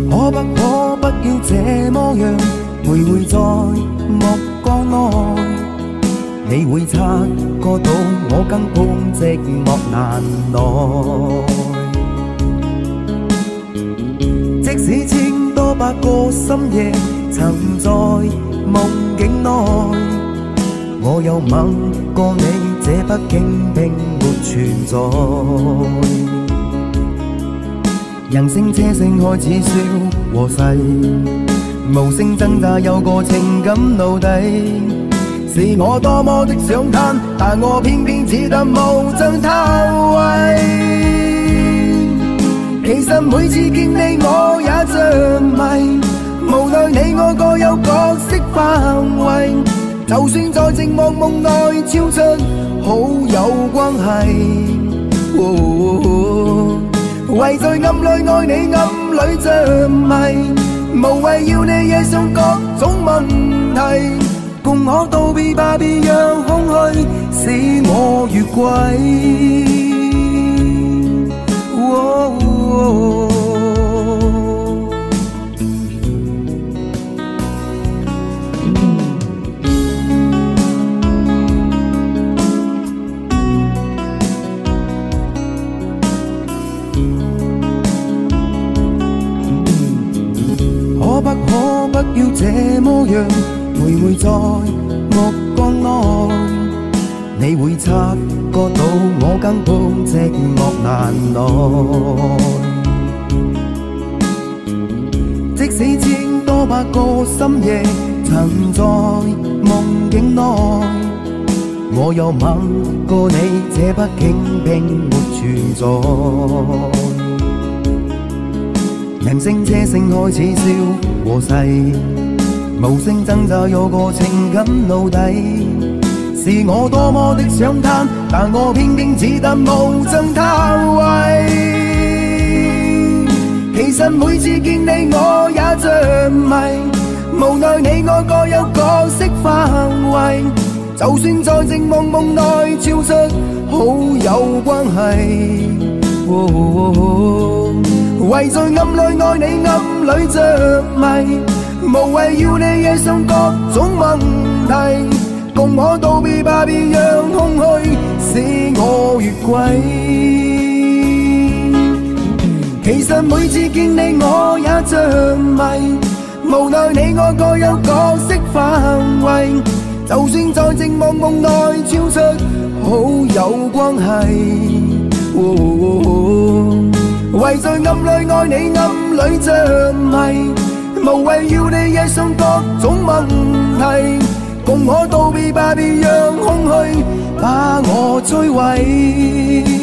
可不要這麼樣徘徊在目光內，你會察覺到我更碰寂寞難耐。即使千多百個深夜曾在夢境內，我有吻過你，這北京並沒存在。人聲車聲開始消和逝，無聲掙扎有個情感奴隸，是我多麼的想嘆，但我偏偏只得無盡嘆謂。其實每次見你我也着迷，無奈你我各有角色範圍，就算在寂寞夢內超出好友關係。為在暗裏愛你，暗裏着迷，無謂要你惹上各種問題，共可道別吧，別讓空虛使我越軌。可不要這麼樣徘徊在目光內，你會察覺到我更碰寂寞難耐。即使千多百個深夜曾在夢境內，我有吻過你，這北京並沒存在。人聲車聲開始消和逝，無聲掙扎有個情感奴隸，是我多麼的想嘆，但我偏偏只得無盡嘆謂。其實每次見你我也着迷，無奈你我各有角色範圍，就算在寂寞夢內超出好友關係。為在暗裏愛你，暗裏着迷，無謂要你惹上各種問題，共可道別吧，別讓空虛使我越軌。其實每次見你我也着迷，無奈你我各有角色範圍，就算在寂寞夢內超出好友關係。為在暗裏愛你，暗裏着迷，無謂要你惹上各種問題，共可道別吧，別讓空虛把我摧毀。